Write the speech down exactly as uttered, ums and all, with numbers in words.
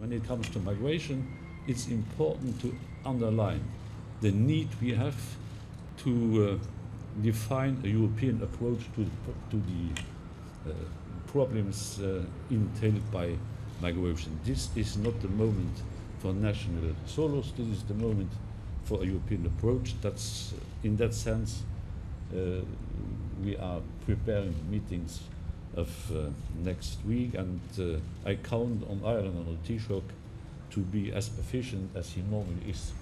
When it comes to migration, it's important to underline the need we have to uh, define a European approach to, to the uh, problems uh, entailed by migration. This is not the moment for national solos. This is the moment for a European approach. That's, in that sense, uh, we are preparing meetings of uh, next week, and uh, I count on Ireland and on Taoiseach to be as efficient as he normally is.